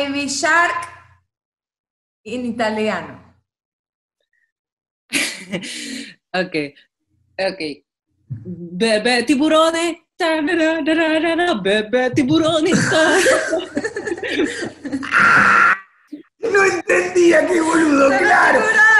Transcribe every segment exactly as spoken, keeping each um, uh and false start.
Baby Shark en italiano. Ok, ok. Bebé tiburone. Bebé tiburone. No entendía, qué boludo, claro.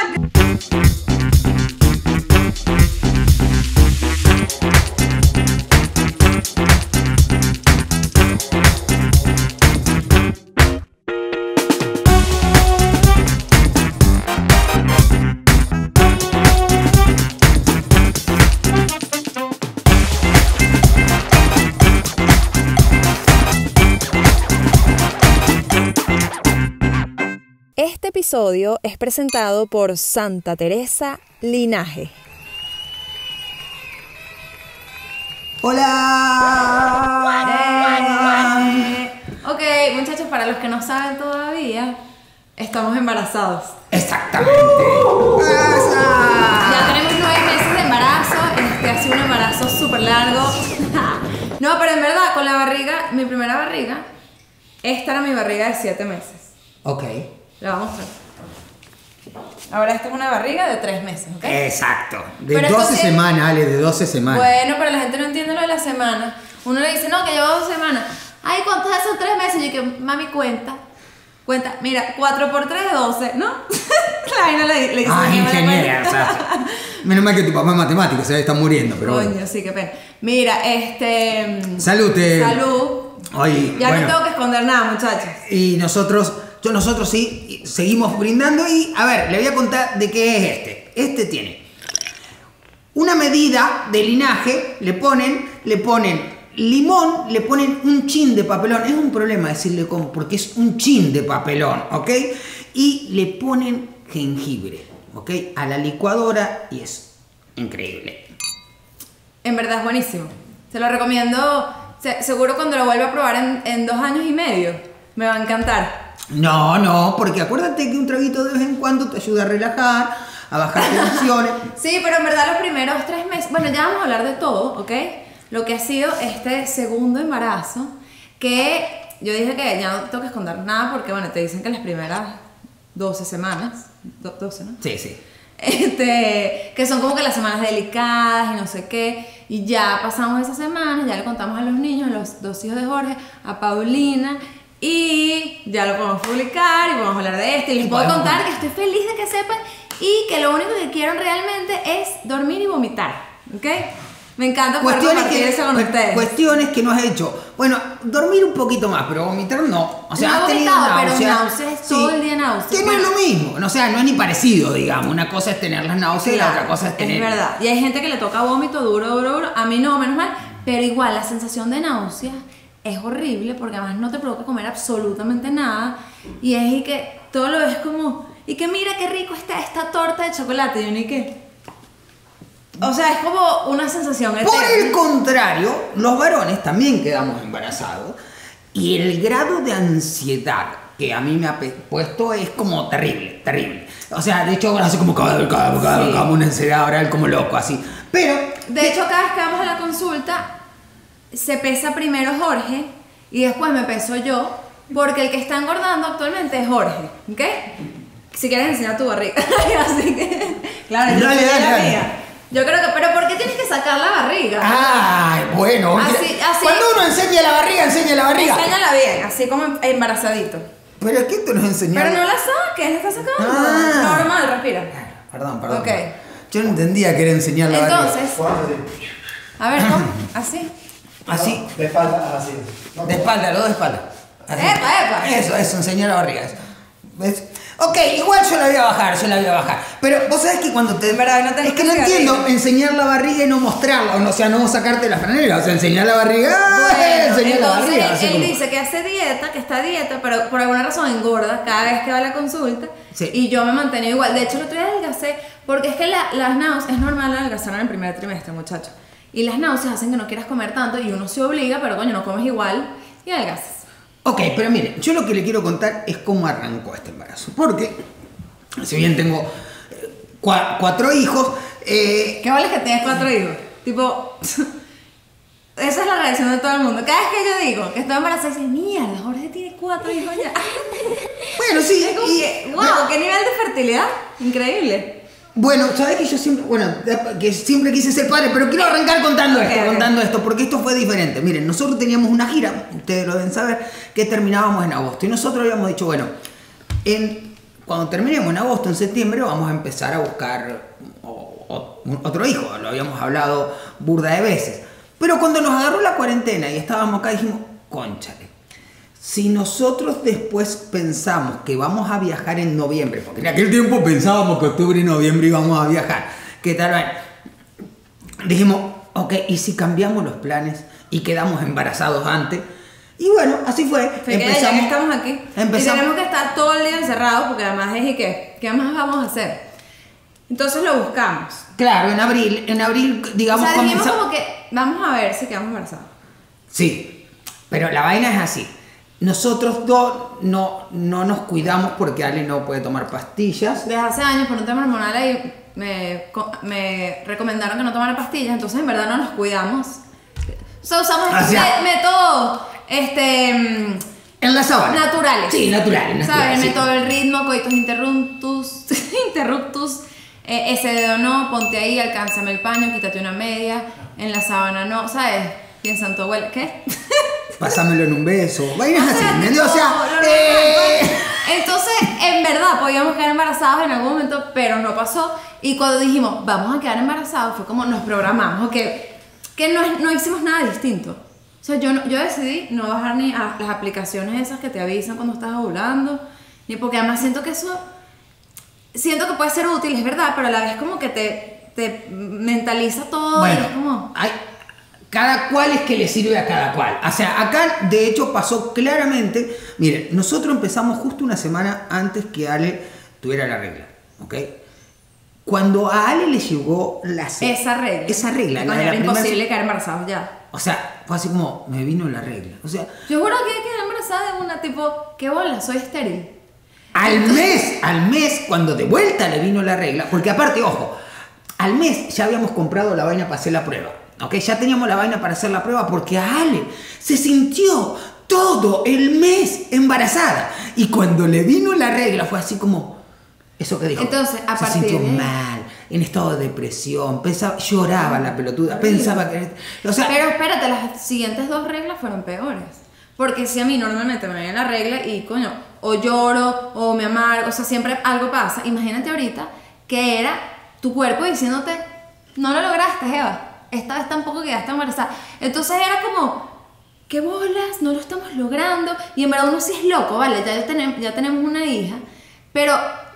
Este episodio es presentado por Santa Teresa Linaje. ¡Hola! Eh, ok, muchachos, para los que no saben todavía, estamos embarazados. Exactamente. Ya tenemos nueve meses de embarazo. Este ha sido un embarazo súper largo. No, pero en verdad, con la barriga, mi primera barriga, esta era mi barriga de siete meses. Ok. La voy a mostrar. Ahora esta es una barriga de tres meses, ¿ok? Exacto. De Pero doce esto tiene- semanas, Ale, de doce semanas. Bueno, pero la gente no entiende lo de la semana. Uno le dice, no, que llevo dos semanas. Ay, ¿cuántos son tres meses? Y yo que, mami, cuenta. Cuenta, mira, cuatro por tres, doce, ¿no? La vaina le, le dice, Ah, "Lleva la ingeniera, o cuenta". sea, menos mal que tu papá es matemático, se está muriendo, pero Coño, bueno. sí, qué pena. Mira, este... Salud, eh. Salud. Oye, Ya bueno. no tengo que esconder nada, muchachos. Y nosotros, yo nosotros sí, seguimos brindando y, a ver, le voy a contar de qué es este. Este tiene una medida de linaje, le ponen, le ponen limón, le ponen un chin de papelón. Es un problema decirle cómo, porque es un chin de papelón, ¿ok? Y le ponen jengibre, ¿ok? A la licuadora y es increíble. En verdad es buenísimo. Se lo recomiendo. Se- seguro cuando lo vuelva a probar en, en dos años y medio. Me va a encantar. No, no, porque acuérdate que un traguito de vez en cuando te ayuda a relajar, a bajar tensiones. Sí, pero en verdad los primeros tres meses, bueno, ya vamos a hablar de todo, ¿ok? Lo que ha sido este segundo embarazo, que yo dije que ya no tengo que esconder nada porque, bueno, te dicen que las primeras doce semanas, do- doce, ¿no? Sí, sí. Este, que son como que las semanas delicadas y no sé qué, y ya pasamos esas semanas, ya le contamos a los niños, a los dos hijos de Jorge, a Paulina, y ya lo podemos publicar y podemos hablar de esto, y les Y puedo podemos contar que publicar. estoy feliz de que sepan y que lo único que quiero realmente es dormir y vomitar, ¿ok? Me encanta poder Cuestiones compartir que, eso con cu- ustedes. cuestiones que no has hecho. Bueno, dormir un poquito más, pero vomitar no. O sea, No he has tenido vomitado, pero náuseas. náuseas, todo el día náuseas. Que no es lo mismo. O sea, no es ni parecido, digamos. Una cosa es tener las náuseas y la Claro, otra cosa es tener. Es verdad. Y hay gente que le toca vómito duro, duro, duro. A mí no, menos mal. Pero igual, la sensación de náusea es horrible porque además no te provoca comer absolutamente nada. Y es y que todo lo ves como... Y que mira qué rico está esta torta de chocolate. Y uno y que... O sea, es como una sensación eterna. Por el contrario, los varones también quedamos embarazados. Y el grado de ansiedad que a mí me ha pe- puesto es como terrible, terrible. O sea, de hecho ahora hace como cada, cada, cada, Sí. como una ansiedad oral como loco, así. Pero... De hecho, cada vez que vamos a la consulta, se pesa primero Jorge y después me peso yo, porque el que está engordando actualmente es Jorge, ¿ok? Si quieres enseñar tu barriga. Así que, claro, yo Dale, enseñé dale, la dale. mía. Yo creo que, pero ¿por qué tienes que sacar la barriga? Ay, bueno. Así- así- Cuando uno enseña la barriga, enseña la barriga. Enséñala bien, así como embarazadito. Pero es que esto nos enseñó. Pero no la saques, la estás sacando. Ah. Normal, respira. Perdón, perdón. Ok. Yo no entendía que era enseñar la barriga. Entonces, a ver, ¿cómo? Así. Así. De espalda, así. No, De espalda, los de espalda. Así. Epa, epa. Eso, eso, enseñar la barriga. Eso. ¿Ves? Ok, igual yo la voy a bajar, yo la voy a bajar. Pero vos sabés que cuando te. En verdad, no tenés es que que no sacar entiendo arriba. enseñar la barriga y no mostrarla. O sea, no sacarte la franela. O sea, enseñar la barriga. ¡ah! Bueno, enseñar la entonces barriga. él, así él como- dice que hace dieta, que está a dieta, pero por alguna razón engorda cada vez que va a la consulta. Sí. Y yo me mantengo igual. De hecho, el otro día adelgacé, porque es que la- las náuseas, es normal adelgazar en el primer trimestre, muchachos. Y las náuseas hacen que no quieras comer tanto y uno se obliga, pero coño, no comes igual y adelgazas. Ok, pero miren, yo lo que le quiero contar es cómo arrancó este embarazo. Porque, si bien tengo eh, cua- cuatro hijos, eh, ¿Qué vale que tienes cuatro hijos? Tipo, esa es la reacción de todo el mundo. Cada vez que yo digo que estoy embarazada, dicen, mierda, Jorge tiene cuatro hijos ya. Bueno, sí. Es como y- que, wow, qué nivel de fertilidad. Increíble. Bueno, sabes que yo siempre, bueno, que siempre quise ser padre, pero quiero arrancar contando Ok, esto, ok. contando esto, porque esto fue diferente. Miren, nosotros teníamos una gira, ustedes lo deben saber, que terminábamos en agosto. Y nosotros habíamos dicho, bueno, en, cuando terminemos en agosto, en septiembre, vamos a empezar a buscar o- o- un- otro hijo. Lo habíamos hablado burda de veces. Pero cuando nos agarró la cuarentena y estábamos acá, dijimos, cónchale. Si nosotros después pensamos que vamos a viajar en noviembre, porque en aquel tiempo pensábamos que octubre y noviembre íbamos a viajar, ¿qué tal? Bueno, dijimos, ok, ¿y si cambiamos los planes y quedamos embarazados antes? Y bueno, así fue. Fue que ya que estamos aquí. empezamos- Y tenemos que estar todo el día encerrados porque además es y qué, ¿qué más vamos a hacer? Entonces lo buscamos. Claro, en abril, en abril, digamos, o sea, dijimos comenzamos- como que vamos a ver si quedamos embarazados. Sí, pero la vaina es así. Nosotros dos no, no nos cuidamos porque Ale no puede tomar pastillas. Desde hace años por un tema hormonal ahí me, co- me recomendaron que no tomara pastillas, entonces en verdad no nos cuidamos. O sea, usamos Hacia- me- métodos este, mm, En la sábana. naturales. Sí, naturales. ¿Sabes? naturales, El sí. método del ritmo, coitus interruptus, interruptus, eh, ese dedo no, ponte ahí, alcánzame el paño, quítate una media, en la sábana no, ¿sabes? Piensa en tu abuela, ¿qué? Pásamelo en un beso. Vainas así, sea, ¿me entiendes? O sea, no, no, no, eh, no. Entonces, en verdad, podíamos quedar embarazados en algún momento, pero no pasó. Y cuando dijimos, vamos a quedar embarazados, fue como nos programamos, que, que no, no hicimos nada distinto. O sea, yo, no- yo decidí no bajar ni a las aplicaciones esas que te avisan cuando estás ovulando, ni porque además siento que eso, siento que puede ser útil, es verdad, pero a la vez como que te, te mentaliza todo bueno, y es como... hay- cada cual es que le sirve a cada cual. O sea, acá de hecho pasó claramente. Miren, nosotros empezamos justo una semana antes que Ale tuviera la regla, ¿ok? Cuando a Ale le llegó la se- Esa regla. esa regla, Que la coño, de la era primera imposible se- quedar embarazados ya. o sea, fue así como me vino la regla. O sea, Yo juro que quedé embarazada de una tipo, ¿qué bola? Soy estéril. al mes, al mes, cuando de vuelta le vino la regla, porque aparte, ojo, al mes ya habíamos comprado la vaina para hacer la prueba, ¿ok? Ya teníamos la vaina para hacer la prueba porque a Ale se sintió todo el mes embarazada. Y cuando le vino la regla fue así como, eso que dijo, Entonces, a se partir sintió de- mal, en estado de depresión, pensaba, lloraba la pelotuda, pensaba que... O sea, Pero espérate, las siguientes dos reglas fueron peores. Porque si a mí normalmente me viene la regla y coño, o lloro, o me amargo, o sea, siempre algo pasa. Imagínate ahorita que era tu cuerpo diciéndote, no lo lograste, Eva. Esta vez tampoco quedaste embarazada. Entonces era como, ¿qué bolas? No lo estamos logrando. Y en verdad uno sí es loco, ¿vale? Ya tenemos, ya tenemos una hija. Pero,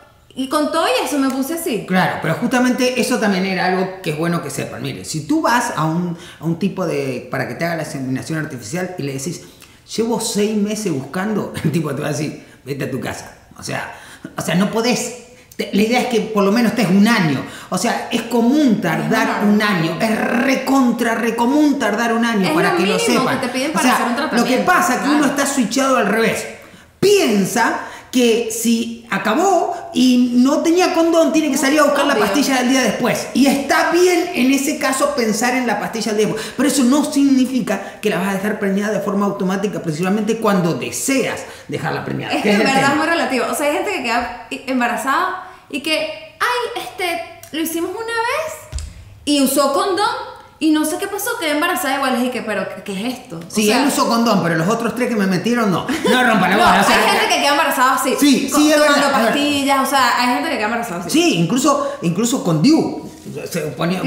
y con todo y eso me puse así. claro, pero justamente eso también era algo que es bueno que sepan. Mire, si tú vas a un, a un tipo de... para que te haga la inseminación artificial y le decís, llevo seis meses buscando, el tipo te va a decir, vete a tu casa. O sea, o sea no podés... te- La idea es que por lo menos estés un año. O sea, es común tardar Es un normal. año. Es recontra, recomún tardar un año Es para lo que lo mínimo sepan. que te piden O para sea, hacer un lo que tratamiento, pasa es que claro. uno está switchado al revés. Piensa que si acabó y no tenía condón, tiene que salir a buscar la Obvio. pastilla del día después. Y está bien en ese caso pensar en la pastilla del día después. Pero eso no significa que la vas a dejar preñada de forma automática, principalmente cuando deseas dejarla preñada. Es que que en el verdad tema. es muy relativo. O sea, hay gente que queda embarazada y que, ay, este, lo hicimos una vez y usó condón y no sé qué pasó, quedé embarazada igual. Y que, pero, ¿qué es esto? O Sí, sea, él usó condón, pero los otros tres que me metieron no. No rompan la no, bola. o sea, hay gente que queda embarazada así. Sí, con- sí, es tomando verdad, es verdad. pastillas, o sea, hay gente que queda embarazada así. Sí, incluso, incluso con D I U. Se ponía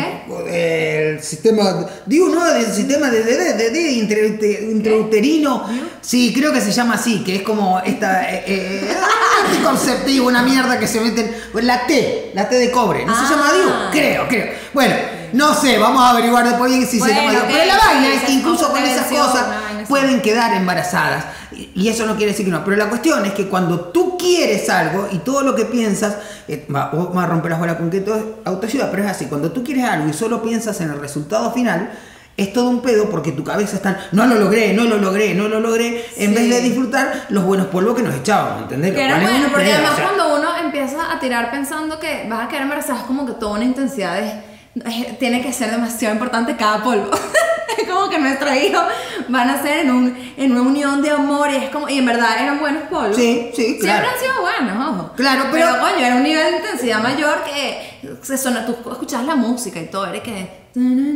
¿Qué? el sistema D I U, ¿no? El sistema de, de, de, de, de intra- intrauterino. Sí, creo que se llama así, que es como esta eh, eh, ah, anticonceptivo, una mierda que se meten. La T, la T de cobre. ¿No Ah. se llama D I U? Creo, creo. Bueno, no sé, vamos a averiguar después bien si Bueno, se llama D I U. ok, Pero la sí, vaina es esa que es incluso como con esas prevención, cosas una vaina así. pueden quedar embarazadas. Y y eso no quiere decir que no. Pero la cuestión es que cuando tú quieres algo y todo lo que piensas, eh, va, vos vas a romper las bolas con que todo es autoayuda, pero es así. Cuando tú quieres algo y solo piensas en el resultado final, es todo un pedo porque tu cabeza está, no lo logré, no lo logré, no lo logré, en Sí. vez de disfrutar los buenos polvos que nos echábamos, ¿entendés? Que Lo era cual es bueno, un porque pedo, además o sea. cuando uno empieza a tirar pensando que vas a quedar embarazada es como que toda una intensidad de, eh, tiene que ser demasiado importante cada polvo. Es como que nuestros hijos van a ser en, un, en una unión de amor y es como, y en verdad eran buenos polos. Sí, sí, claro. Siempre han sido buenos, ojo. Claro, pero- Pero coño, era un nivel de intensidad mayor que se sonó, tú escuchabas la música y todo, era que...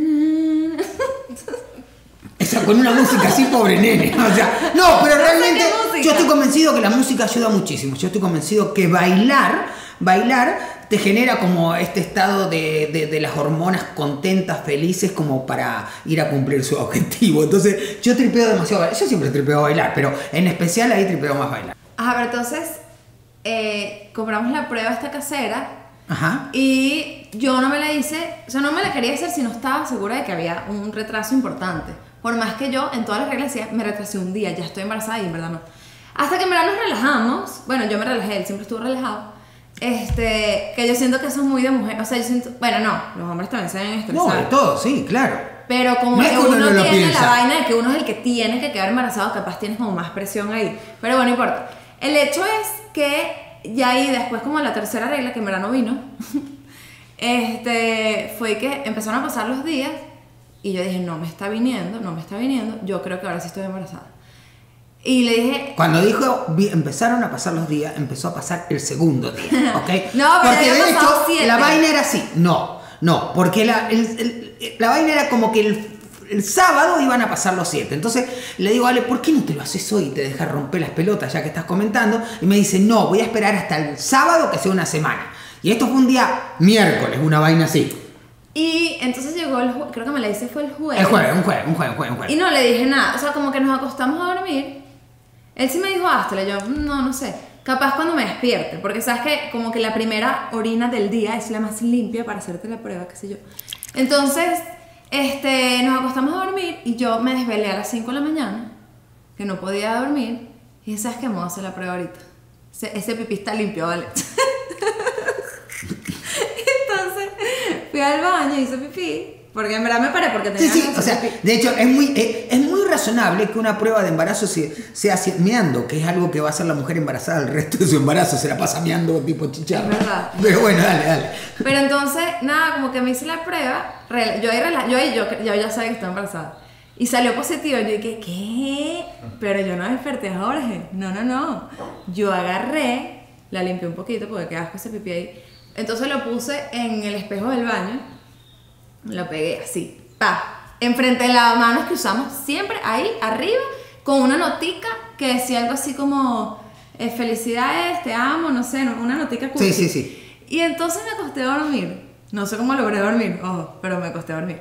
O sea, con una música así, pobre nene. O sea, no, pero No sé realmente qué música. yo estoy convencido que la música ayuda muchísimo. Yo estoy convencido que bailar, bailar te genera como este estado de, de, de las hormonas contentas, felices, como para ir a cumplir su objetivo. Entonces, yo tripeo demasiado bailar. Yo siempre tripeo bailar, pero en especial ahí tripeo más bailar. Ajá, pero entonces eh, compramos la prueba esta casera Ajá. y yo no me la hice, o sea, no me la quería hacer si no estaba segura de que había un retraso importante. Por más que yo en todas las reglas decía, me retrasé un día, ya estoy embarazada y en verdad no. Hasta que en verdad nos relajamos, bueno, yo me relajé, él siempre estuvo relajado. Este, que yo siento que eso es muy de mujer, o sea, yo siento, bueno, no, los hombres también se ven No, estresados. de todo, sí, claro. Pero como No es que que uno uno no lo tiene piensa. la vaina de que uno es el que tiene que quedar embarazado, capaz tienes como más presión ahí. Pero bueno, no importa. El hecho es que ya ahí después como la tercera regla, que en verdad no vino, este, fue que empezaron a pasar los días y yo dije, no me está viniendo, no me está viniendo, yo creo que ahora sí estoy embarazada. Y le dije, Cuando dijo vi- empezaron a pasar los días, empezó a pasar el segundo día, ¿ok? No, pero porque ya de había pasado hecho siete. la vaina era así. No, no, porque la, el- el- la vaina era como que el, el sábado iban a pasar los siete. Entonces le digo, Ale, ¿por qué no te lo haces hoy y te dejas romper las pelotas ya que estás comentando? Y me dice, no, voy a esperar hasta el sábado que sea una semana. Y esto fue un día miércoles, una vaina así. y entonces llegó el jueves, creo que me la hice fue el jueves. El jueves, un jueves, un jueves, un jueves, un jueves. Y no le dije nada, o sea, como que nos acostamos a dormir. Él sí me dijo, háztela, yo, no, no sé. Capaz cuando me despierte, porque sabes que como que la primera orina del día es la más limpia para hacerte la prueba, qué sé yo. Entonces, este, nos acostamos a dormir y yo me desvelé a las cinco de la mañana, que no podía dormir, y dije, ¿sabes qué? Me voy a hacer la prueba ahorita. Ese, ese pipí está limpio, ¿vale? Entonces, fui al baño, hice pipí, porque en verdad me paré porque Sí, tenía sí, ganas de o sea, hacer pipí. de hecho es muy, es, es muy razonable que una prueba de embarazo se, sea así, meando, que es algo que va a hacer la mujer embarazada el resto de su embarazo, se la pasa meando tipo chicharro. Es verdad. Pero bueno, dale, dale. Pero entonces, nada, como que me hice la prueba, rela- yo ahí, rela- yo, ahí yo, yo ya sabía que estaba embarazada. Y salió positivo, yo dije, ¿qué? Pero yo no desperté a Jorge, no, no, no. Yo agarré, la limpié un poquito porque qué asco ese pipí ahí. Entonces lo puse en el espejo del baño, lo pegué así, pa, enfrente de las manos que usamos siempre, ahí arriba, con una notica que decía algo así como, eh, felicidades, te amo, no sé, no- una notica Sí, sí, sí. y entonces me acosté a dormir. No sé cómo logré dormir, ojo, pero me acosté a dormir.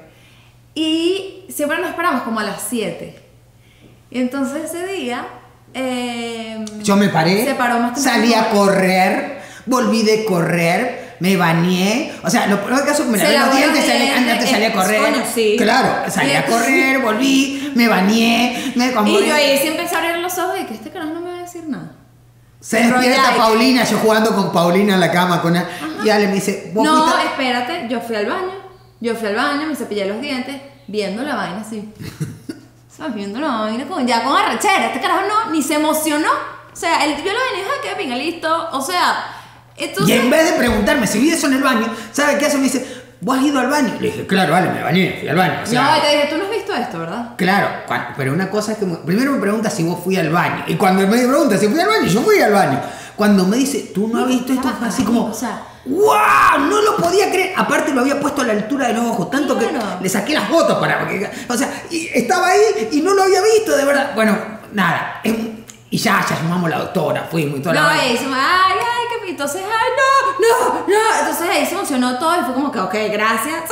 Y siempre nos esperamos como a las siete. Y entonces ese día... eh, Yo me paré, se paró más temprano. salí a correr, volví de correr, me bañé. O sea, lo peor caso es que me Se lavé los lavó los dientes, salí, dientes, antes salí a eh, correr. coño, sí. Claro, salí a correr, volví, me bañé, me como Y yo ahí sí empecé a abrir los ojos y que este carajo no me va a decir nada. Se Pero despierta ya- Paulina, yo jugando con Paulina en la cama con él, y Ale me dice, ¿vos No, fuiste a-?" espérate, yo fui al baño. Yo fui al baño, me cepillé los dientes, viendo la vaina así. ¿Sabes? Viendo la vaina con, ya con arrechera. Este carajo no, ni se emocionó. O sea, él vio la vaina y dijo, ah, qué pinga, listo. O sea, entonces... Y en vez de preguntarme si vi eso en el baño, ¿sabe qué hace? Me dice, ¿vos has ido al baño? Le dije, claro, vale, me bañé, fui al baño. O sea, No, y te dije, tú no has visto esto, ¿verdad? claro, cuan- pero una cosa es que me- primero me pregunta si vos fui al baño. Y cuando me pregunta si fui al baño, yo fui al baño. Cuando me dice, ¿tú no has visto esto? Fue así como, O sea, ¡wow! No lo podía creer. Aparte lo había puesto a la altura de los ojos, tanto Claro. que le saqué las fotos para... porque- o sea, y estaba ahí y no lo había visto, de verdad. Bueno, nada. es- y ya, ya llamamos a la doctora, fuimos y toda la no, vaina. y decimos, ay, ay, qué... Entonces, ay, no, no, no. Entonces ahí se emocionó todo y fue como que, ok, gracias.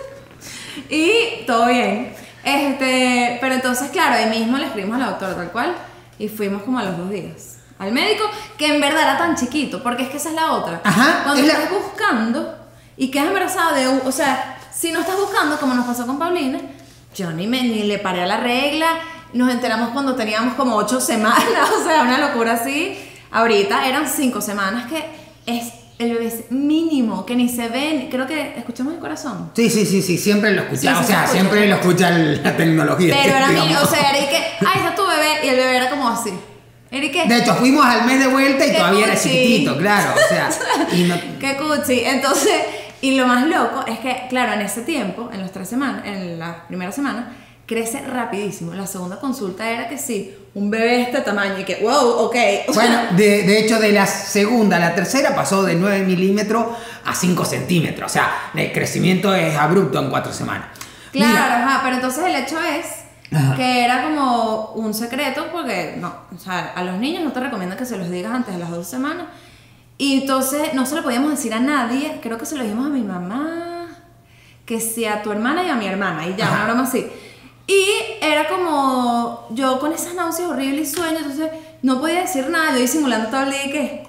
Y todo bien. Este, pero entonces, claro, ahí mismo le escribimos a la doctora tal cual y fuimos como a los dos días al médico, que en verdad era tan chiquito, porque es que esa es la otra. Ajá, Cuando es la- estás buscando y quedas embarazada de un, o sea, si no estás buscando, como nos pasó con Paulina, yo ni, me, ni le paré a la regla, nos enteramos cuando teníamos como ocho semanas, o sea, una locura así. Ahorita eran cinco semanas, que es el bebé es mínimo, que ni se ven, creo que escuchamos el corazón. Sí, sí, sí, sí, siempre lo escucha. Sí, sí, o se sea, escucha. siempre lo escucha el- la tecnología. Pero era digamos. mí, o sea, era y que, ay, está tu bebé, y el bebé era como así. Era y que, De hecho, fuimos al mes de vuelta y Qué todavía era cuchi. chiquitito, claro. O sea, y no, qué cuchi. Entonces, y lo más loco es que, claro, en ese tiempo, en las tres semanas, en la primera semana, crece rapidísimo. La segunda consulta era que sí, un bebé de este tamaño y que, wow, ok. Bueno, de, de hecho de la segunda a la tercera pasó de nueve milímetros a cinco centímetros. O sea, el crecimiento es abrupto en cuatro semanas. Claro, Mira. ajá, pero entonces el hecho es Ajá. que era como un secreto porque, no, o sea, a los niños no te recomiendan que se los digas antes de las dos semanas. Y entonces no se lo podíamos decir a nadie, creo que se lo dijimos a mi mamá, que sí a tu hermana y a mi hermana, y ya, Ajá. una broma así. Y era como yo con esas náuseas horribles y sueños, entonces no podía decir nada, yo disimulando todo el día y que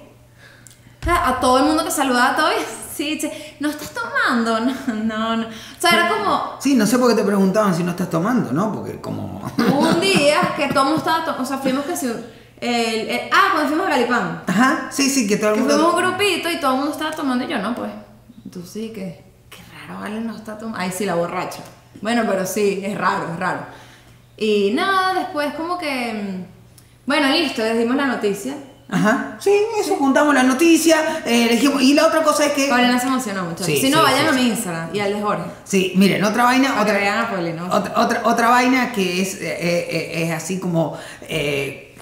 o sea, a todo el mundo que saludaba todavía, sí, che, ¿no estás tomando? No, no, no. O sea, era como Sí, no sé por qué te preguntaban si no estás tomando, ¿no? Porque como... un día que todo el mundo estaba, to- o sea, fuimos que si, el, el- ah, cuando fuimos a Galipán, Ajá, sí, sí, que todo el que mundo... fuimos un grupito y todo el mundo estaba tomando y yo no, pues. Entonces sí, que, qué raro, Ale no está tomando. Ay, sí, la borracha. Bueno, pero sí, es raro, es raro. Y nada, después como que, mm, bueno, listo, les dimos la noticia. Ajá, sí, eso, juntamos la noticia, eh, le dijimos- y la otra cosa es que... Paulina se emocionó mucho. Sí, si no, sí, vayan sí, a mi sí. Instagram y al de Jorge. Sí, miren, otra vaina, Para que otra, vean a Paulina. otra, otra, otra vaina que es, eh, eh, es así como... eh,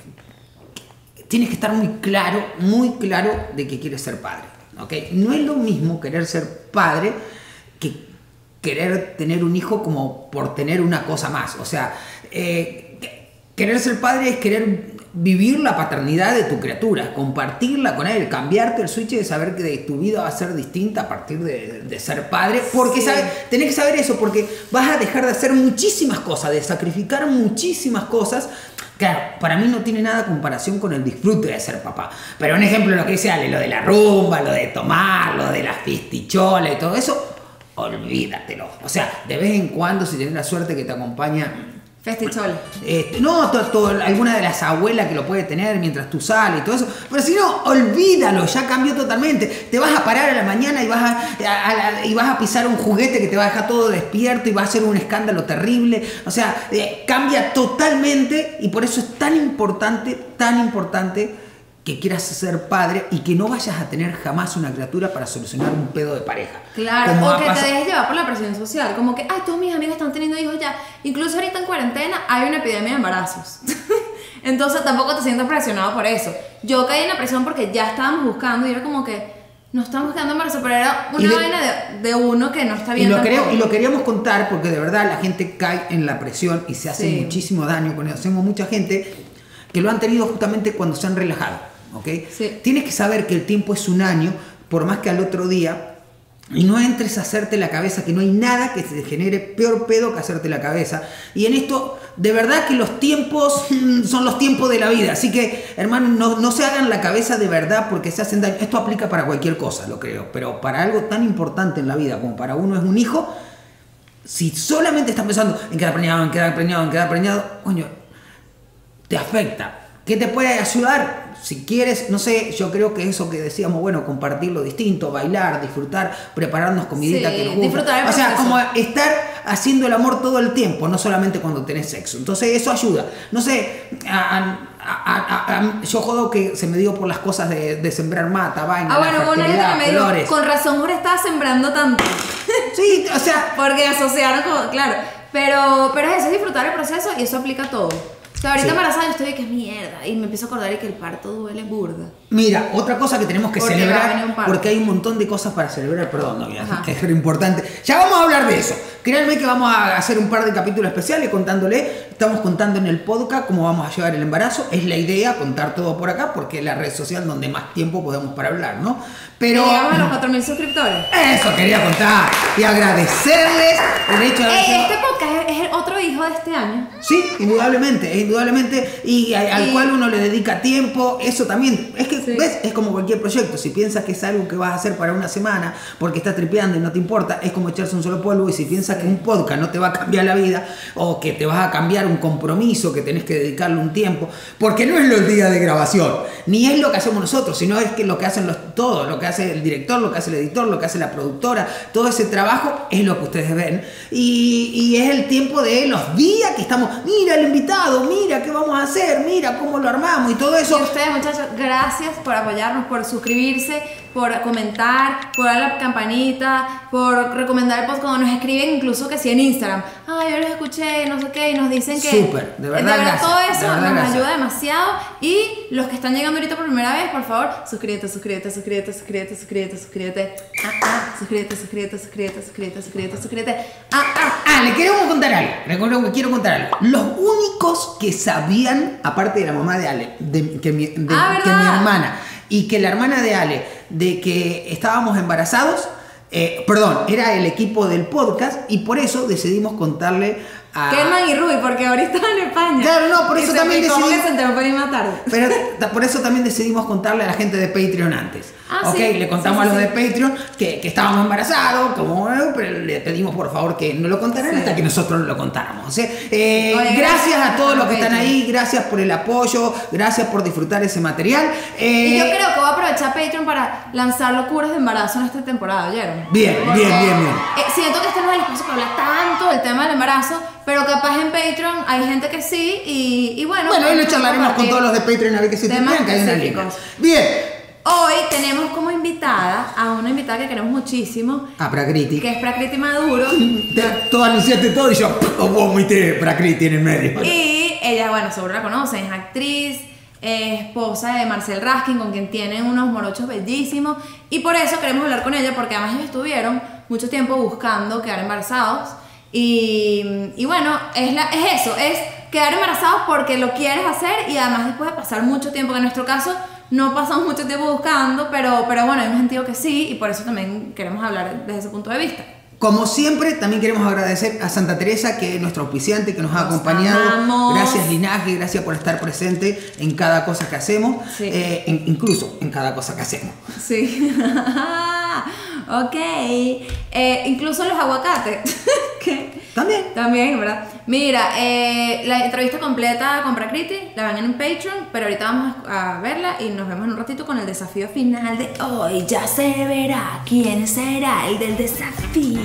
tienes que estar muy claro, muy claro de que quieres ser padre, ¿ok? No es lo mismo querer ser padre que querer tener un hijo como por tener una cosa más. O sea, eh, querer ser padre es querer vivir la paternidad de tu criatura, compartirla con él, cambiarte el switch de saber que de tu vida va a ser distinta a partir de, de ser padre, porque Sí. sabes, tenés que saber eso, porque vas a dejar de hacer muchísimas cosas, de sacrificar muchísimas cosas. Claro, para mí no tiene nada comparación con el disfrute de ser papá. Pero un ejemplo, lo que dice Ale, lo de la rumba, lo de tomar, lo de las fisticholas y todo eso, olvídatelo. O sea, de vez en cuando, si tienes la suerte que te acompaña, Festichola. este, no, to- to- alguna de las abuelas que lo puede tener mientras tú sales y todo eso, pero si no, olvídalo, ya cambió totalmente. Te vas a parar a la mañana y vas a, a- a la- y vas a pisar un juguete que te va a dejar todo despierto y va a ser un escándalo terrible. O sea, eh, cambia totalmente y por eso es tan importante, tan importante que quieras ser padre y que no vayas a tener jamás una criatura para solucionar un pedo de pareja. Claro, Como o ha que te pasado- dejes llevar por la presión social. Como que, ay, todos mis amigos están teniendo hijos ya. Incluso ahorita en cuarentena hay una epidemia de embarazos. Entonces tampoco te sientas presionado por eso. Yo caí en la presión porque ya estábamos buscando y era como que no estamos buscando embarazo, pero era Y una de- vaina de, de uno que no está Y bien lo, tampoco. queríamos, y lo queríamos contar porque de verdad la gente cae en la presión y se hace Sí. muchísimo daño. Conocemos mucha gente que lo han tenido justamente cuando se han relajado, ¿ok? Sí. Tienes que saber que el tiempo es un año, por más que al otro día, y no entres a hacerte la cabeza, que no hay nada que te genere peor pedo que hacerte la cabeza. Y en esto, de verdad que los tiempos mm, son los tiempos de la vida. Así que, hermano, no, no se hagan la cabeza de verdad porque se hacen daño. Esto aplica para cualquier cosa, lo creo. Pero para algo tan importante en la vida como para uno es un hijo, si solamente estás pensando en quedar preñado, en quedar preñado, en quedar preñado, coño, te afecta. ¿Qué te puede ayudar? Si quieres, no sé, yo creo que eso que decíamos, bueno, compartir lo distinto, bailar, disfrutar, prepararnos comidita Sí, que nos gusta. disfrutar el O sea, proceso. como estar haciendo el amor todo el tiempo, no solamente cuando tenés sexo. Entonces eso ayuda. No sé, a- a- a- a- a- yo jodo que se me dio por las cosas de, de sembrar mata, vaina, Ah, bueno, la hubo una gente fertilidad, que me dijo, colores. con razón Jorge estaba sembrando tanto. Sí, o sea, Porque asociaron como, claro. Pero, pero es eso, es disfrutar el proceso y eso aplica a todo. O sea, ahorita Sí. embarazada yo estoy de que es mierda. Y me empiezo a acordar de que el parto duele burda. mira, otra cosa que tenemos que Porque va a celebrar, venir un parto. porque hay un montón de cosas para celebrar, perdón, no, ya, Ajá. que es lo importante. Ya vamos a hablar de eso. Créanme que vamos a hacer un par de capítulos especiales contándole, estamos contando en el podcast cómo vamos a llevar el embarazo. Es la idea contar todo por acá, porque es la red social donde más tiempo podemos para hablar, ¿no? Pero Llegamos a los cuatro mil suscriptores. eso quería contar y agradecerles el hecho de haber Ey, sido- este podcast es el otro hijo de este año. Sí, indudablemente, indudablemente, y a- al Y- cual uno le dedica tiempo, eso también, es que, Sí. ¿ves? Es como cualquier proyecto, si piensas que es algo que vas a hacer para una semana, porque estás tripeando y no te importa, es como echarse un solo polvo, y si piensas que un podcast no te va a cambiar la vida, o que te vas a cambiar un compromiso, que tenés que dedicarle un tiempo, porque no es los días de grabación, ni es lo que hacemos nosotros, sino es que lo que hacen los, todo, lo que hace el director, lo que hace el editor, lo que hace la productora, todo ese trabajo es lo que ustedes ven, y, y es el tiempo de los días que estamos, mira el invitado, mira qué vamos a hacer, mira cómo lo armamos y todo eso. Y ustedes, muchachos, gracias por apoyarnos, por suscribirse, por comentar, por dar la campanita, por recomendar el podcast cuando nos escriben, incluso que sí en Instagram. ay, yo los escuché, no sé qué, y nos dicen que... Súper, de verdad, gracias, todo de eso verdad, nos gracias. ayuda demasiado. Y los que están llegando ahorita por primera vez, por favor, suscríbete, suscríbete, suscríbete, suscríbete, suscríbete, suscríbete. Ah, ah, suscríbete, suscríbete, suscríbete, suscríbete, suscríbete, suscríbete. Ah, ah. Ah, le queremos contar algo. Recuerdo que quiero contar algo. Los únicos que sabían, aparte de la mamá de Ale, de, que, mi, de- Ah, que mi ¿verdad? hermana y que la hermana de Ale, de que estábamos embarazados, eh, perdón, era el equipo del podcast y por eso decidimos contarle a... Kelman y Rui, porque ahorita están en España. Claro, no, por Y eso se también picó decidí- que se enteró por ahí más tarde. Pero ta- por eso también decidimos contarle a la gente de Patreon antes. Ah, ok, sí, le contamos sí, a sí, los de Patreon que, que estábamos embarazados, como, eh, pero le pedimos por favor que no lo contaran Sí. hasta que nosotros lo contáramos. O sea, eh, Oye, gracias gracias a todos a los que están Patreon. ahí, gracias por el apoyo, gracias por disfrutar ese material. Eh, Y yo creo que voy a aprovechar Patreon para lanzar locuras de embarazo en esta temporada, ¿oyeron? Bien, Porque, bien, bien, bien. eh, siento que este no es el espacio que habla tanto del tema del embarazo, pero capaz en Patreon hay gente que sí, y, y bueno... Bueno, hoy lo podemos charlaremos con compartir. todos los de Patreon a ver qué se temas tienen, que hay una línea. específicos. Bien, Hoy tenemos como invitada a una invitada que queremos muchísimo, a Prakriti. que es Prakriti Maduro, Te- Todo anunciaste todo y yo vomité Prakriti en el medio. y ella, bueno, seguro la conocen, es actriz, es esposa de Marcel Raskin, con quien tienen unos morochos bellísimos, y por eso queremos hablar con ella, porque además ellos estuvieron mucho tiempo buscando quedar embarazados, y, y bueno, es, la, es eso, es quedar embarazados porque lo quieres hacer, y además después de pasar mucho tiempo, que en nuestro caso no pasamos mucho tiempo buscando, pero, pero bueno, hay un sentido que sí, y por eso también queremos hablar desde ese punto de vista. Como siempre, también queremos agradecer a Santa Teresa, que es nuestra auspiciante, que nos ha Los acompañado. amamos. Gracias, Linaje, gracias por estar presente en cada cosa que hacemos, Sí. eh, en- incluso en cada cosa que hacemos. Sí. Ok. Eh, incluso los aguacates. que También. También, ¿verdad? Mira, eh, la entrevista completa con Prakriti la ven en Patreon, pero ahorita vamos a verla y nos vemos en un ratito con el desafío final de hoy. Ya se verá quién será el del desafío.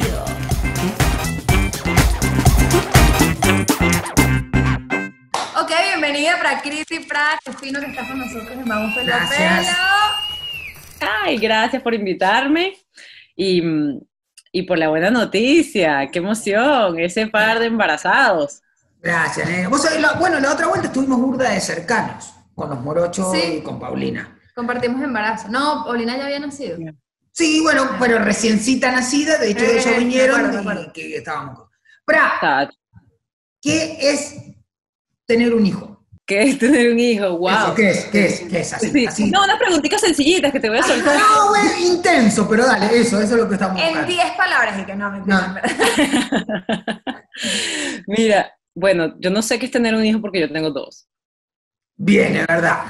Ok, bienvenida Prakriti Pra, qué fino que estás con nosotros en Vamos Pelo a Gracias. Pelo. Ay, gracias por invitarme y, y por la buena noticia. ¡Qué emoción! Ese par de embarazados. Gracias, nene. Vos sabés, la- bueno, la otra vuelta estuvimos burda de cercanos, con los morochos Sí. y con Paulina. Compartimos embarazo. No, Paulina ya había nacido. Sí, bueno, pero reciencita nacida, de hecho Eh, ellos me vinieron acuerdo, me y acuerdo. que estábamos con... Pra, Está- ¿qué es tener un hijo? ¿Qué es tener un hijo? Eso, ¡Wow! ¿Qué es? ¿Qué es? ¿Qué es? Así, Sí. así. No, unas preguntitas sencillitas que te voy a soltar. No, güey, intenso, pero dale, eso, eso es lo que estamos En buscando. diez palabras y que no, mentira, No. Mira, bueno, yo no sé qué es tener un hijo porque yo tengo dos. Bien, es verdad.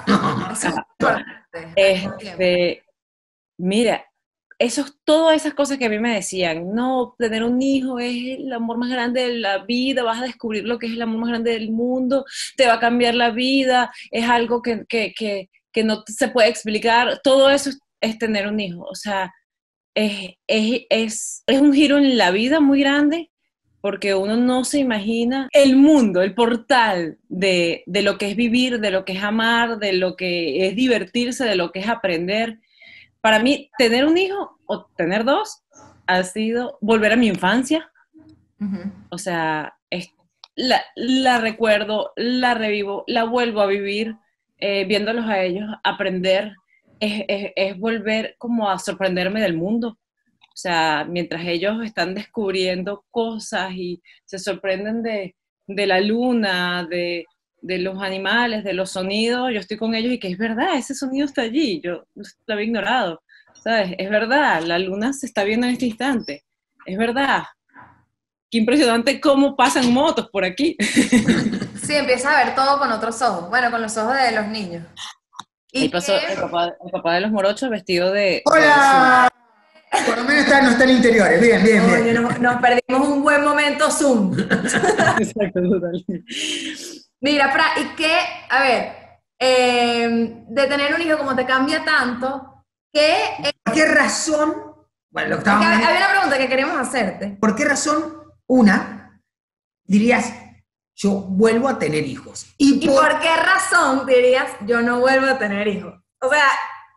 Este, mira, eso, todas esas cosas que a mí me decían, no, tener un hijo es el amor más grande de la vida, vas a descubrir lo que es el amor más grande del mundo, te va a cambiar la vida, es algo que, que, que, que no se puede explicar, todo eso es, es tener un hijo, o sea, es, es, es, es un giro en la vida muy grande, porque uno no se imagina el mundo, el portal de, de lo que es vivir, de lo que es amar, de lo que es divertirse, de lo que es aprender. Para mí, tener un hijo o tener dos ha sido volver a mi infancia. Ujú. O sea, es- la, la recuerdo, la revivo, la vuelvo a vivir, eh, viéndolos a ellos, aprender, es, es- es volver como a sorprenderme del mundo. O sea, mientras ellos están descubriendo cosas y se sorprenden de, de la luna, de, de los animales, de los sonidos, yo estoy con ellos y que es verdad, ese sonido está allí, yo lo había ignorado, ¿sabes? Es verdad, la luna se está viendo en este instante, es verdad. Qué impresionante cómo pasan motos por aquí. Sí, empiezas a ver todo con otros ojos. Bueno, con los ojos de los niños. Ahí pasó qué- el papá, el papá de los morochos vestido de... ¡Hola! Por lo menos está, no está en interiores. Bien, bien, Oye, bien. nos, nos perdimos un buen momento Zoom. Exacto, total. Mira, Fra, ¿y qué? A ver, eh, de tener un hijo como te cambia tanto, ¿qué? eh, ¿Por qué razón? Bueno, lo que porque estábamos hab- había una pregunta que queremos hacerte. ¿Por qué razón, una, dirías, yo vuelvo a tener hijos? Y ¿Y por, por qué razón dirías, yo no vuelvo a tener hijos? O sea,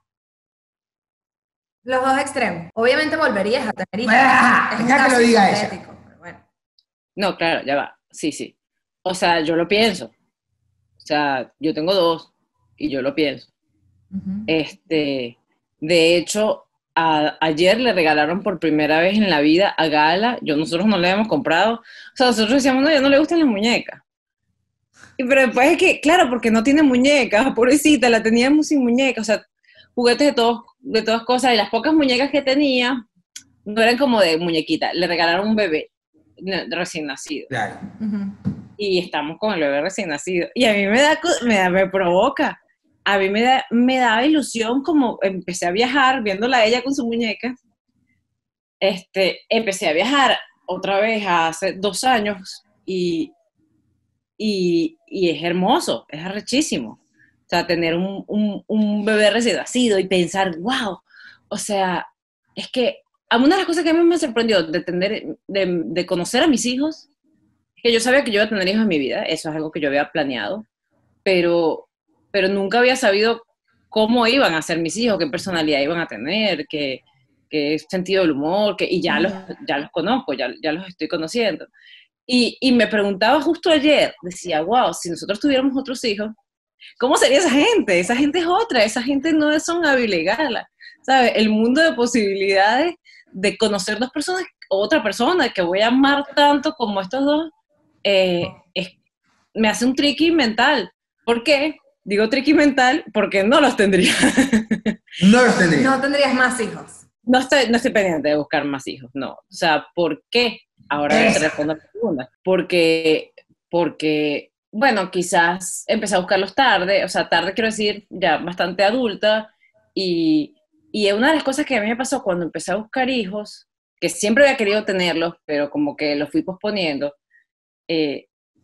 los dos extremos. Obviamente volverías a tener hijos. Ah, Es un deja que caso lo diga ella. hipotético, pero bueno. No, claro, ya va. Sí, sí. O sea, yo lo pienso. O sea, yo tengo dos y yo lo pienso. Ujú. Este, de hecho, a- ayer le regalaron por primera vez en la vida a Gala, yo nosotros no le habíamos comprado, o sea, nosotros decíamos, no, ya no le gustan las muñecas. Y pero después es que, claro, porque no tiene muñecas, pobrecita, la teníamos sin muñecas, o sea, juguetes de todos, de todas cosas, y las pocas muñecas que tenía no eran como de muñequita, le regalaron un bebé ne- recién nacido. Claro. Ujú. Y estamos con el bebé recién nacido. Y a mí me da, co- me da, me provoca. A mí me da, me daba ilusión como empecé a viajar, viéndola a ella con su muñeca. Este, empecé a viajar otra vez hace dos años y, y, y es hermoso, es arrechísimo. O sea, tener un, un, un bebé recién nacido y pensar, wow, o sea, es que a una de las cosas que a mí me sorprendió de, tener, de, de conocer a mis hijos, que yo sabía que yo iba a tener hijos en mi vida, eso es algo que yo había planeado, pero, pero nunca había sabido cómo iban a ser mis hijos, qué personalidad iban a tener, qué, qué sentido del humor, que, y ya los, ya los conozco, ya, ya los estoy conociendo. Y, y me preguntaba justo ayer, decía, wow, si nosotros tuviéramos otros hijos, ¿cómo sería esa gente? Esa gente es otra, esa gente no es son Gala, ¿sabes? El mundo de posibilidades de conocer dos personas, otra persona que voy a amar tanto como estos dos, eh, es, me hace un tricky mental. ¿Por qué? Digo tricky mental porque no los tendría. No los tendría. No tendrías más hijos. No estoy, no estoy pendiente de buscar más hijos, no. O sea, ¿por qué? Ahora Esa. te respondo a la segunda. Porque, porque, bueno, quizás empecé a buscarlos tarde, o sea, tarde quiero decir ya bastante adulta, y, y una de las cosas que a mí me pasó cuando empecé a buscar hijos, que siempre había querido tenerlos, pero como que los fui posponiendo, eh,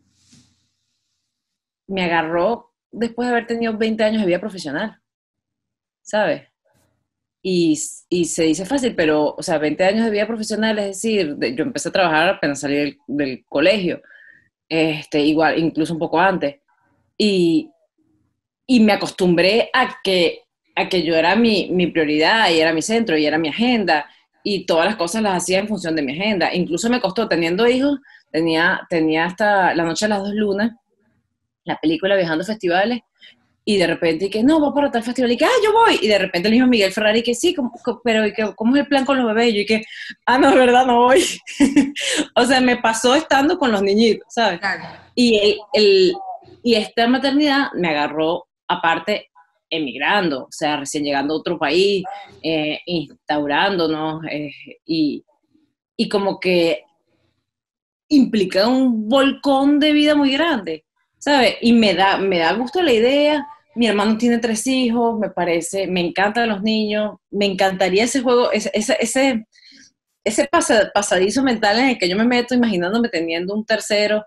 me agarró después de haber tenido veinte años de vida profesional, ¿sabes? Y, y se dice fácil, pero, o sea, veinte años de vida profesional, es decir, de- yo empecé a trabajar apenas salí del, del colegio, este, igual, incluso un poco antes, y, y me acostumbré a que, a que yo era mi, mi prioridad, y era mi centro, y era mi agenda, y todas las cosas las hacía en función de mi agenda. Incluso me costó, teniendo hijos, tenía, tenía hasta La Noche de las Dos Lunas, la película Viajando a Festivales, y de repente, y que no, voy para tal festival, y que, ah, yo voy, y de repente le dijo Miguel Ferrari, que sí, ¿cómo, cómo- pero y que, ¿cómo es el plan con los bebés? Y yo, y que, ah, no, es verdad, no voy. O sea, me pasó estando con los niñitos, ¿sabes? Claro. Y, el, el- y esta maternidad me agarró, aparte, emigrando, o sea, recién llegando a otro país, eh, instaurándonos, eh, y, y como que implica un volcón de vida muy grande, ¿sabes? Y me da, me da gusto la idea. Mi hermano tiene tres hijos, me parece, me encantan los niños, me encantaría ese juego, ese, ese, ese, ese pasa- pasadizo mental en el que yo me meto imaginándome teniendo un tercero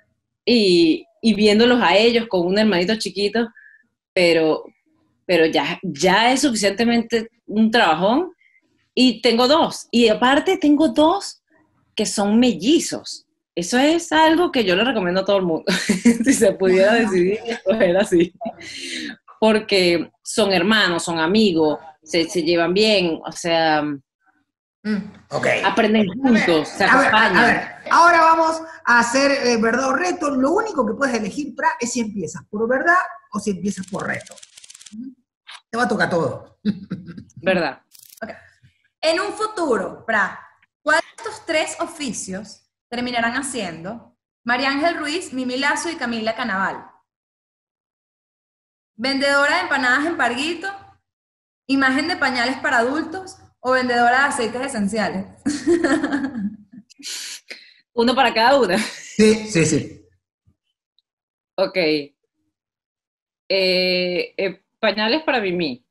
y, y viéndolos a ellos con un hermanito chiquito, pero, pero ya, ya es suficientemente un trabajón. Y tengo dos, y aparte tengo dos que son mellizos. Eso es algo que yo le recomiendo a todo el mundo, si se pudiera decidir escoger así. Porque son hermanos, son amigos, se, se llevan bien, o sea, Mm. Ok. aprenden juntos, se A ver, a, a acompañan. ver, ahora vamos a hacer eh, verdad o reto. Lo único que puedes elegir, Pra, es si empiezas por verdad o si empiezas por reto. Te va a tocar todo. ¿Verdad? Ok. En un futuro, Pra, ¿cuál de estos tres oficios terminarán haciendo María Ángel Ruiz, Mimi Lazo y Camila Canaval? ¿Vendedora de empanadas en Parguito? ¿Imagen de pañales para adultos? ¿O vendedora de aceites esenciales? Uno para cada una. Sí, sí, sí. Ok. Eh, eh, pañales para Mimi.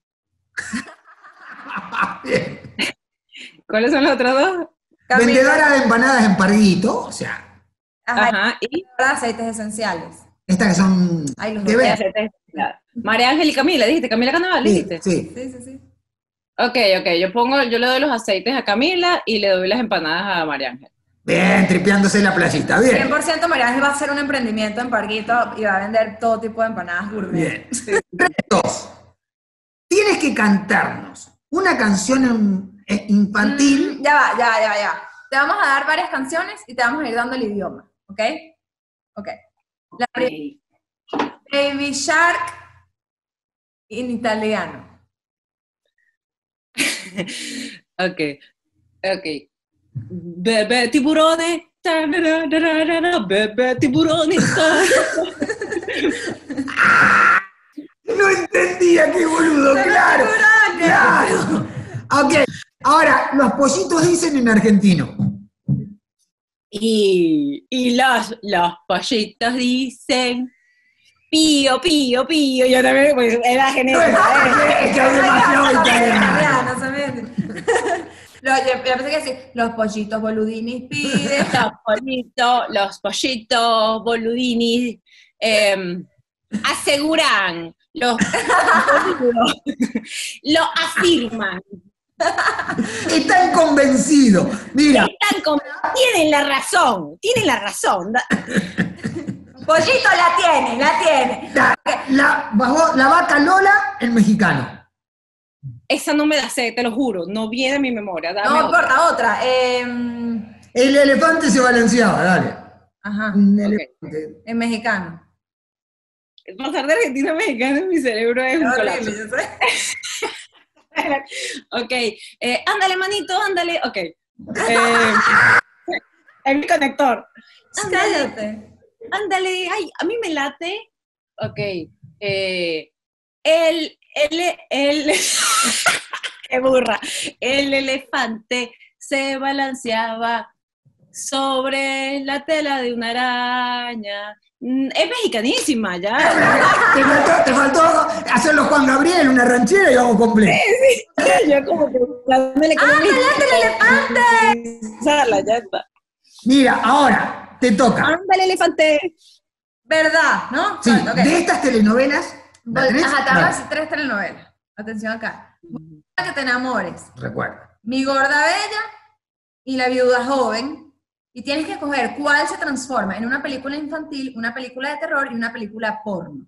Bien. ¿Cuáles son las otras dos? Camila, Vendedora de empanadas en Parguito, o sea, ajá, Ajá, y vendedora de aceites esenciales. estas que son Ay, los de dos. ver. María Ángel y Camila, dijiste, Camila Canaval, Sí, dijiste. sí. Sí, sí, sí. Ok, ok, yo pongo, yo le doy los aceites a Camila y le doy las empanadas a María Ángel. Bien, tripeándose la playita. Bien. cien por ciento María Ángel va a hacer un emprendimiento en Parguito y va a vender todo tipo de empanadas gourmet. Bien. Dos. Tienes que cantarnos una canción en- eh, infantil. Mm, ya va, ya, ya, ya. Te vamos a dar varias canciones y te vamos a ir dando el idioma. ¿Ok? Ok. La primera, Baby Shark en italiano. Ok, ok. Bebé tiburone, tararararara, bebé tiburone. No entendía, qué boludo, claro. Claro. Ok, ahora, los pollitos dicen en argentino. Y, y los, los pollitos dicen pío, pío, pío. Yo también, pues era genética. Es que hay demasiado italiano. Italiano, ¿sabes? Lo- yo, yo pensé que decir, los pollitos boludinis piden. Los pollitos, los pollitos, boludinis, eh, aseguran, los boludos, lo afirman, Están convencidos. Mira, están con- tienen la razón, tienen la razón. Da- Pollito la tiene, la tiene. la, la, la vaca Lola, el mexicano. Esa no me la sé, te lo juro, no viene a mi memoria. Dame No otra. importa, otra. Eh, El elefante se balanceaba, dale. ajá, Un Ok. elefante. en mexicano. Pasar de Argentina a mexicano en mi cerebro es un Es colapso. horrible, yo sé. Ok, eh, ándale manito, ándale, ok. Eh, es mi conector. Ándale, Cállate. ándale, ay, a mí me late. Ok, eh, el, el, el, qué burra. El elefante se balanceaba sobre la tela de una araña. Mm, Es mexicanísima, ya. Te faltó, te faltó hacerlo Juan Gabriel, una ranchera y vamos completo. Yo como que dándole ¡Ah, me late el elefante! Usarla, ya está. Mira, ahora te toca. Ándale, elefante. ¿Verdad? ¿No? Sí, Ok. de estas telenovelas. ¿la Vol- tenés? Ajá, te voy a Dale, decir tres telenovelas. Atención acá. Para que te enamores. recuerda. Mi gorda bella y la viuda joven. Y tienes que escoger cuál se transforma en una película infantil, una película de terror y una película porno.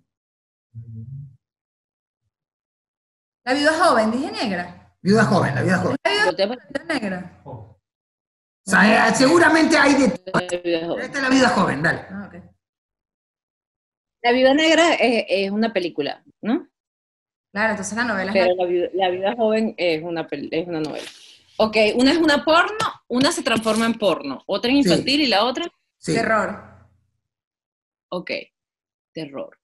La viuda joven, dije negra. Viuda joven, la viuda joven. La viuda Yo te- joven, negra. O sea, eh, seguramente hay de. La viuda joven. Esta es la viuda joven, dale. Ah, ok. La viuda negra es, es una película, ¿no? Claro, entonces la novela es Pero la- la viuda, la viuda joven es una, pel- es una novela. Ok, una es una porno, una se transforma en porno, otra en infantil y la otra, Sí. terror. ok, terror.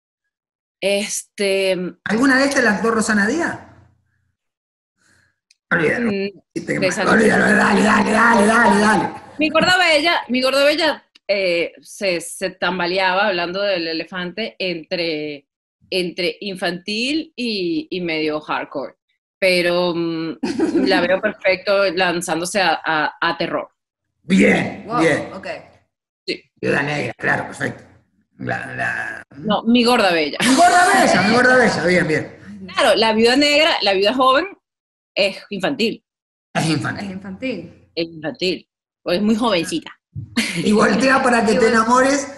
Este, ¿Alguna de estas la actuó Rosana Díaz? Olvídalo. mm, Olvídalo, de esa- olvídalo, dale, dale, dale, dale, dale. mi gorda bella, mi gorda bella eh, se, se tambaleaba hablando del elefante entre, entre infantil y, y medio hardcore, pero mm, la veo perfecto lanzándose a, a- a terror. Bien, Wow, bien. ok. Viuda negra, claro, perfecto. La, la... No, mi gorda bella. Mi gorda bella, mi gorda bella, bien, bien. Claro, la viuda negra, la viuda joven es infantil, Es Es infantil. infantil. es infantil, pues es muy jovencita. Y voltea para que Y te vol- enamores.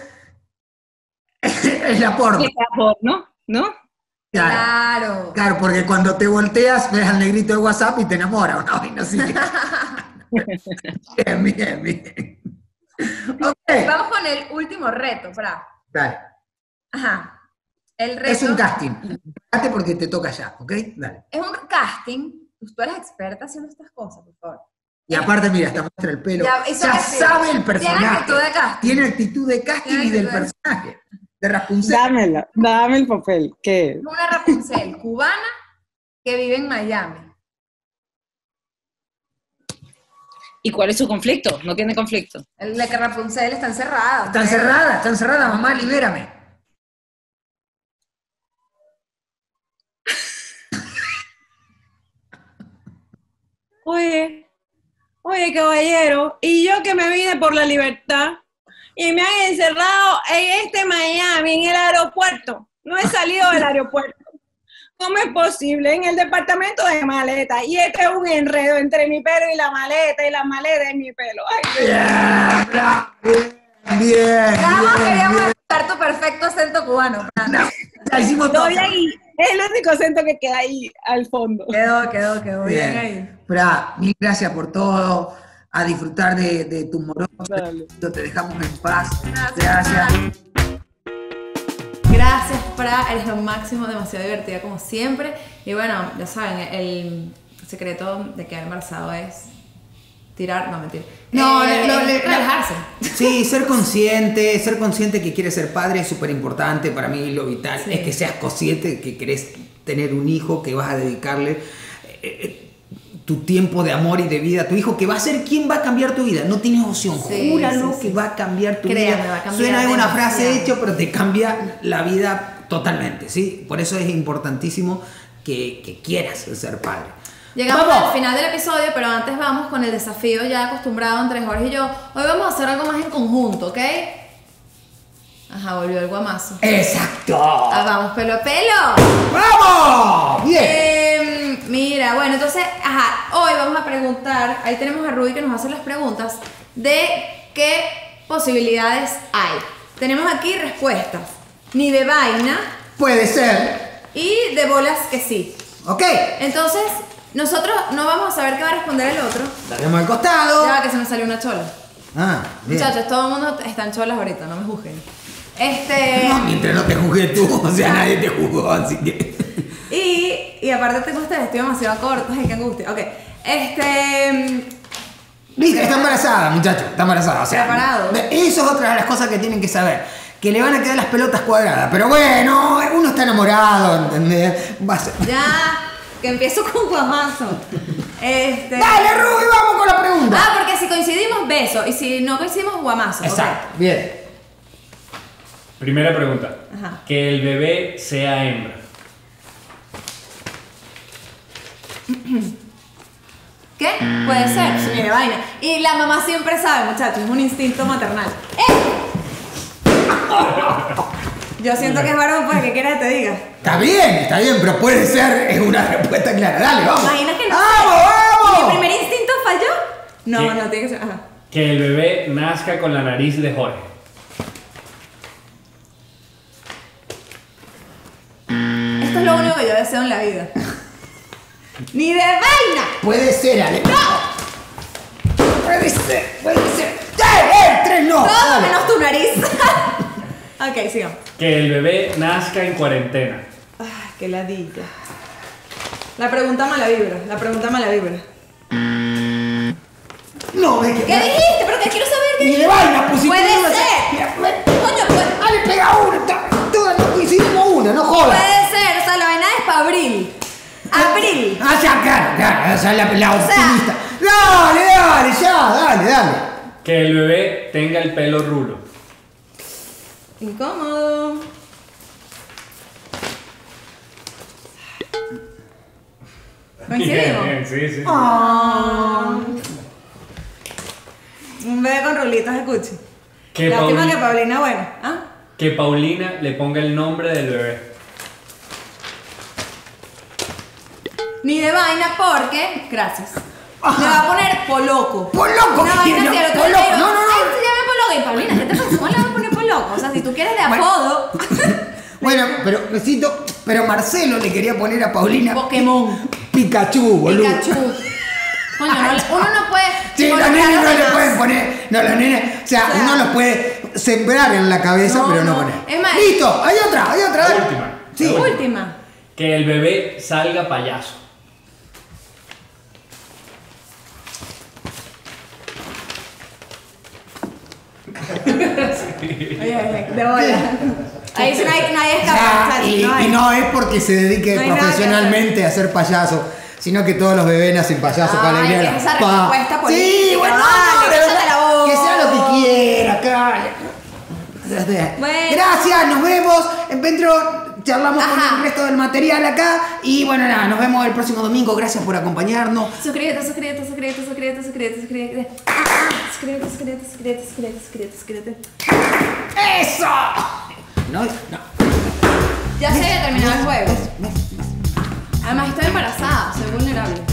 Es la porno. Es amor, ¿no? ¿No? Claro, Claro. claro, porque cuando te volteas ves al negrito de WhatsApp y te enamoras, una vaina así. Bien, bien, bien. Ok, Vamos con el último reto, Fra. dale. Ajá. El reto Es un casting. Date porque te toca ya, ¿ok? Dale. es un casting. Tú eres experta haciendo estas cosas, por favor. Y aparte, mira, hasta muestra el pelo. Ya, Ya, eso es- sabe el Tiene personaje. actitud de casting. Tiene actitud de casting Tiene y del actitud de- personaje. De Rapunzel. Dámela, dame el papel. ¿Qué? Es una Rapunzel cubana que vive en Miami. ¿Y cuál es su conflicto? No tiene conflicto. El de que Rapunzel está encerrada. Está encerrada, está encerrada, mamá, libérame. Oye, oye, caballero, y yo que me vine por la libertad y me han encerrado en este Miami, en el aeropuerto. No he salido del aeropuerto. ¿Cómo es posible? En el departamento de maleta. Y este es un enredo entre mi pelo y la maleta, y la maleta y mi pelo. Ay, Bien, bravo, bien, bien. Nada más bien, queríamos bien. escuchar tu perfecto acento cubano. Fran. No, ya hicimos todo. estoy ahí. Es el único acento que queda ahí al fondo. Quedó, quedó, quedó bien, Bien. ahí. Fra, mil gracias por todo. a disfrutar de, de tu moroso. Dale. Te dejamos en paz. Gracias. Gracias, Fra, eres lo máximo, demasiado divertida como siempre. Y bueno, ya saben, el secreto de quedar embarazado es tirar, no mentir. No, eh, lo- lo- le- relajarse. Sí, ser consciente, ser consciente que quieres ser padre es súper importante. Para mí lo vital Sí. es que seas consciente que querés tener un hijo, que vas a dedicarle eh, eh, tu tiempo de amor y de vida a tu hijo, que va a ser quien va a cambiar tu vida. No tienes opción, Sí, júralo sí, sí. que va a cambiar tu Créame, vida. va a cambiar Suena una frase demasiado. hecha, pero te cambia la vida totalmente, ¿sí? Por eso es importantísimo que, que quieras ser padre. Llegamos ¡Vamos! al final del episodio, pero antes vamos con el desafío ya acostumbrado entre Jorge y yo. Hoy vamos a hacer algo más en conjunto, ¿ok? Ajá, volvió el guamazo. ¡Exacto! Ah, vamos, pelo a pelo. ¡Vamos! ¡Bien! Eh, mira, bueno, entonces, ajá, hoy vamos a preguntar, ahí tenemos a Ruby que nos hace las preguntas de qué posibilidades hay. Tenemos aquí respuestas, ni de vaina Puede ser. y de bolas que sí. ¿Ok? Entonces, nosotros no vamos a saber qué va a responder el otro. Daremos al costado. Ya que se me salió una chola. Ah, bien. Muchachos, todo el mundo está en cholas ahorita, no me juzguen. Este. No, mientras no te juzgué tú, o sea, nadie te juzgó, así que... Y, y aparte tengo este vestido demasiado corto, ay, qué angustia. Ok, este. Viste, está embarazada, muchacho, está embarazada, o sea... Preparado. Eso es otra de las cosas que tienen que saber, que le van a quedar las pelotas cuadradas, pero bueno, uno está enamorado, ¿entendés? Va a ser... Ya, que empiezo con guamazo. Este. ¡Dale, Ruby, vamos con la pregunta! Ah, porque si coincidimos, beso. Y si no coincidimos, guamazo. ok. Exacto, bien. Primera pregunta. Ajá. Que el bebé sea hembra. ¿Qué? Puede ser, sí, ni de vaina. Y la mamá siempre sabe, muchachos, es un instinto maternal. ¡Eh! Yo siento que es varón, pues, ¿qué quieres que te diga? Está bien, está bien, pero puede ser, es una respuesta clara. Dale, vamos. Imagina que no. ¡Vamos, ¿Y vamos! mi primer instinto falló? No, ¿Qué? no, tiene que ser. Ajá. Que el bebé nazca con la nariz de Jorge. Esto es lo único que yo deseo en la vida. ¡Ni de vaina! Puede ser, Ale. Puede ser, puede ser. ¡Eh, eh! ¡Tres no! Todo Dale. menos tu nariz. Ok, sigamos. Que el bebé nazca en cuarentena. Ay, qué ladilla. La pregunta mala vibra, la pregunta mala vibra. No, es que... ¿Qué dijiste? Pero que quiero saber qué Ni de dijiste. vaina, pusiste Puede una- ser. Mira, me- Coño, puede, Ale, pega una. ta- Todas no coincidimos una, no jodas. puede ser. O sea, la vaina es para abril. Abril. Ah, ya, claro, claro. Esa es la, la O sea- optimista. Dale, dale, ya, dale, dale. Que el bebé tenga el pelo rulo. Incómodo. ¿Coincidimos? Bien, sí, sí. Ah. Un bebé con rulitos de cuchi. Que, Lástima Pauli- que Paulina, bueno. ¿Ah? que Paulina le ponga el nombre del bebé. Ni de vaina porque. Gracias. Le va a poner Poloco. Poloco, Una vaina ¿qué? así, el otro Poloco, día digo, no, no, no. Ay, se llama Poloco. Y Paulina, ¿qué te pasa? ¿Cómo le vas a poner Poloco? O sea, si tú quieres de Bueno. apodo. Bueno, pero necesito. Pero Marcelo le quería poner a Paulina. Pokémon. Pikachu, boludo. Pikachu. Coño, no, le- uno no puede. Sí, los colocar nenes los no le demás. pueden poner. No, los nenes. O sea, O sea, uno los puede sembrar en la cabeza, No, pero no, no. poner. Es más- Listo, hay otra, hay otra. La dale. última. Sí. La última. Última. Que el bebé salga payaso. Oye, de bola. Ahí sí no hay, no hay Ya, escapar. muchachos, y, no hay. y no es porque se dedique No hay nada que profesionalmente a ser payaso, sino que todos los bebés nacen payasos Ay, para alegría de la esa papá. respuesta Sí, política, bueno, vale, de cállate verdad, la boca. que sea lo que quiera, calla. Bueno. Gracias, nos vemos. En Petro charlamos Ajá. con el resto del material acá. Y bueno, nada, nos vemos el próximo domingo. Gracias por acompañarnos. Suscríbete, suscríbete, suscríbete, suscríbete, suscríbete, suscríbete. Ah, ah, suscríbete, suscríbete, suscríbete, suscríbete, suscríbete, suscríbete. ¡Eso! No, no. Ya se había terminado el juego. Además estoy embarazada, soy vulnerable.